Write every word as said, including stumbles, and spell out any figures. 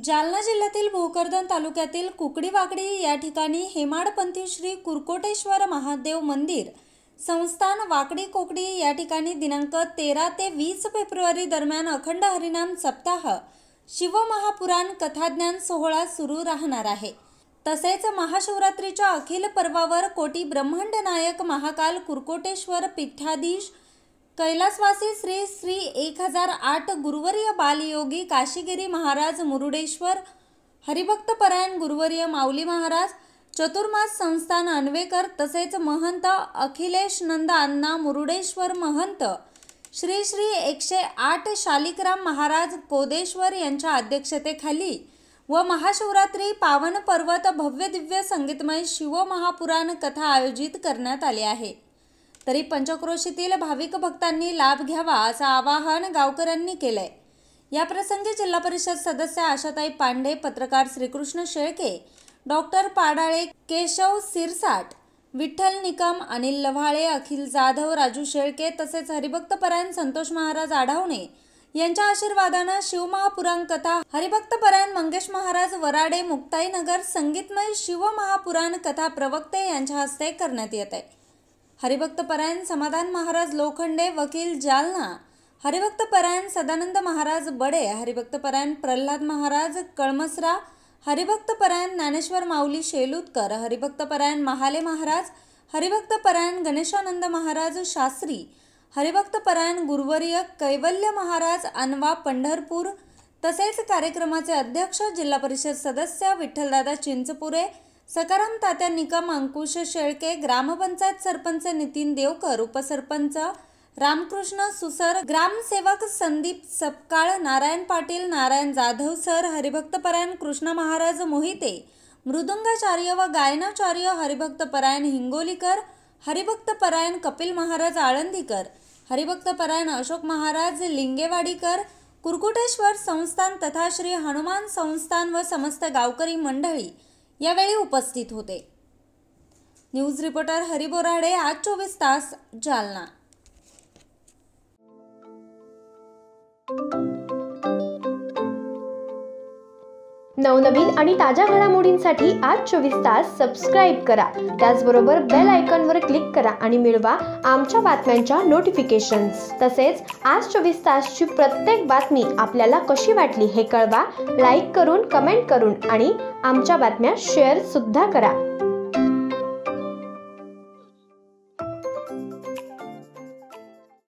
जालना जिल्ह्यातील भोकरदन तालुक्यातील कुकडीवाकडी या ठिकाणी हेमाडपंथी श्री कुरकोटेश्वर महादेव मंदिर संस्थान वाकडी कोकडी या ठिकाणी दिनांक तेरा ते वीस फेब्रुवारी दरम्यान अखंड हरिनाम सप्ताह शिवमहापुराण कथाज्ञान सोहळा सुरू राहणार आहे। तसेच महाशिवरात्रीच्या अखिल पर्वावर कोटी ब्रह्मांड नायक महाकाल कुरकोटेश्वर पीठाधीश कैलासवासी श्री श्री एक हजार आठ गुरुवर्य बालयोगी काशीगिरी महाराज मुरुडेश्वर हरिभक्त परायण गुरुवर्य माऊली महाराज चतुर्मास संस्थान अन्वेकर तसेच महंत अखिलेश नंद अण्णा मुरुडेश्वर महंत श्री श्री एकशे आठ शालिकराम महाराज कोदेश्वर यांच्या अध्यक्षतेखाली व महाशिवरात्री पावन पर्वत भव्य दिव्य संगीतमय शिवमहापुराण कथा आयोजित करण्यात आली आहे। तरी पंचक्रोशीतील भाविक भक्तांनी लाभ घ्यावा असं आवाहन गावकऱ्यांनी केलंय। या प्रसंगी जिल्हा परिषद सदस्य आशाताई पांडे, पत्रकार श्रीकृष्ण शेळके, डॉक्टर पाडाळे, केशव सिरसाट, विठ्ठल निकम, अनिल लव्हाळे, अखिल जाधव, राजू शेळके तसेच हरिभक्त परायण संतोष महाराज आढावणे यांच्या आशीर्वादाने शिवमहापुराण कथा हरिभक्त परायण मंगेश महाराज वराडे मुक्ताईनगर संगीतमय शिवमहापुराण कथा प्रवक्ते यांच्या हस्ते करण्यात येत आहे। हरिभक्त परायण समाधान महाराज लोखंडे वकील जालना, हरिभक्त परायण सदानंद महाराज बडे, हरिभक्त परायण प्रल्हाद महाराज कळमसरा, हरिभक्त परायण ज्ञानेश्वर माऊली शेलुतकर, हरिभक्त परायण महाले महाराज, हरिभक्त परायण गणेशानंद महाराज शास्त्री, हरिभक्त परायण गुरुवर्य कैवल्य महाराज अनवा पंढरपूर तसेच कार्यक्रमाचे अध्यक्ष जिल्हा परिषद सदस्य विठ्ठलदादा चिंचपुरे, सकाराम तात्या निकम, अंकुश शेळके, ग्रामपंचायत सरपंच नितीन देवकर, उपसरपंच रामकृष्ण सुसर, ग्रामसेवक संदीप सपकाळ, नारायण पाटील, नारायण जाधव सर, हरिभक्त परायण कृष्ण महाराज मोहिते, मृदुंगाचार्य व गायनाचार्य हरिभक्त परायण हिंगोलीकर, हरिभक्त परायण कपिल महाराज आळंदीकर, हरिभक्त परायण अशोक महाराज लिंगेवाडीकर, कुरकोटेश्वर संस्थान तथा श्री हनुमान संस्थान व समस्त गावकरी मंडळी यावेळी उपस्थित होते। न्यूज रिपोर्टर हरी बोराडे, आज चोवीस तास, जालना। नवनवीन आणि ताज्या घडामोडींसाठी आज चोवीस तास सबस्क्राईब करा। त्याचबरोबर बेल आयकॉनवर क्लिक करा आणि मिळवा आमच्या बातम्यांच्या नोटिफिकेशन्स। तसेच आज चोवीस तासची प्रत्येक बातमी आपल्याला कशी वाटली हे कळवा, लाईक करून, कमेंट करून आणि आमच्या बातम्या शेअर सुद्धा करा।